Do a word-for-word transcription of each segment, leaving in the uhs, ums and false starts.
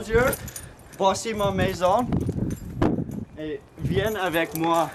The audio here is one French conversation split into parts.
bonjour. Voici ma maison. Et viens avec moi.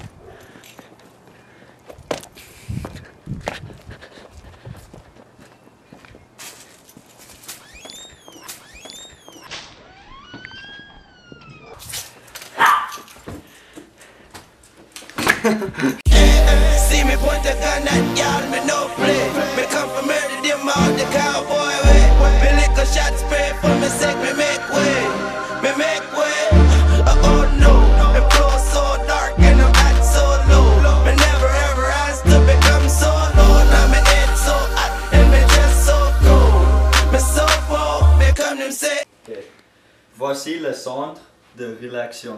See me point the gun at y'all, me no play. Me come from murder them all the cowboy way. Me lick a shot spray for me sake, me make way. Me make way. Uh, oh no, me flow so dark and I'm at so low. Me never ever asked to become so low. Now me head so hot and me just so cold. Me so cold, me come them say. Okay. Voici le centre de relaxation.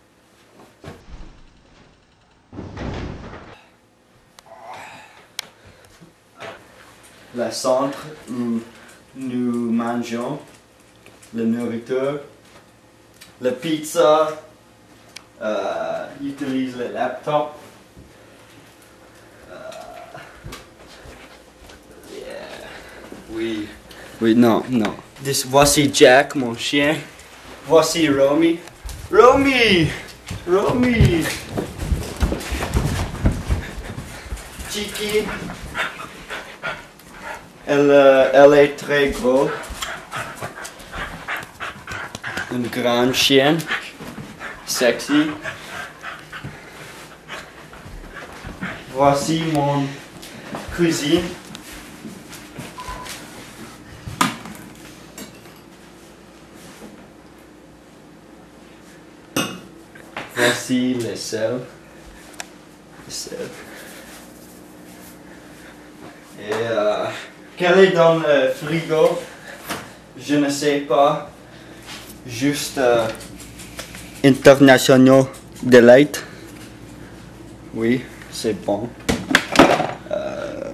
Le centre où nous mangeons la nourriture, la pizza, euh, utilise le laptop. Euh, yeah. Oui. Oui, non, non. This, voici Jack, mon chien. Voici Romy. Romy! Romy! Chiki. Elle, euh, elle est très grosse. Une grande chienne. Sexy. Voici mon cuisine. Voici le sel. Le sel. Et euh, quel est dans le frigo? Je ne sais pas. Juste euh, International Delight. Oui, c'est bon. Euh,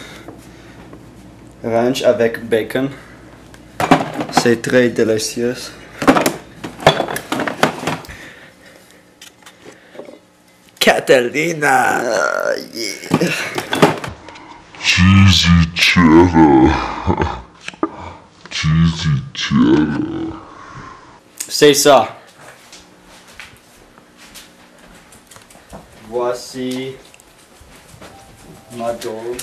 ranch avec bacon. C'est très délicieux. Catalina. Uh, yeah. Cheesy cheddar. Cheesy cheddar. C'est ça. Voici ma dose.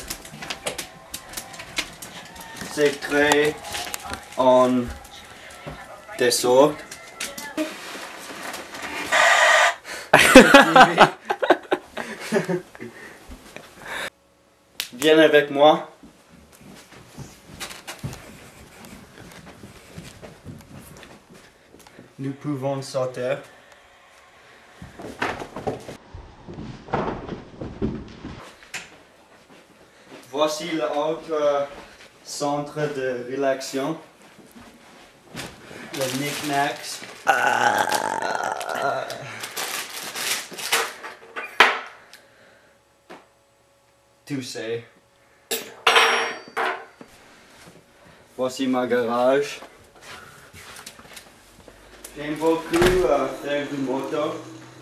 C'est très en désordre. Viens avec moi. Nous pouvons sortir. Voici l'autre centre de relaxation. Le knick-knacks. Ah. Tu sais. Voici ma garage. J'aime beaucoup euh, faire du moto.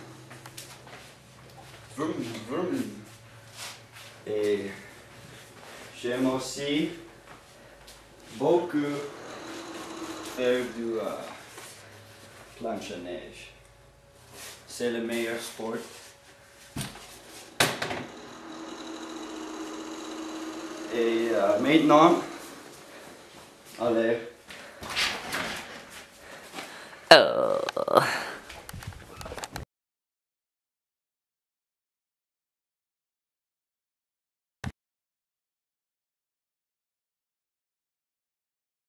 Vroom, vroom. Et j'aime aussi beaucoup faire du euh, planche à neige. C'est le meilleur sport. Et euh, maintenant, allez. Oh.